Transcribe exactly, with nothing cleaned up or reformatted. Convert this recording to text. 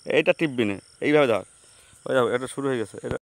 এইটা টিপবি না, এইভাবে ধর। ওই দেখো এটা শুরু হয়ে গেছে এটা।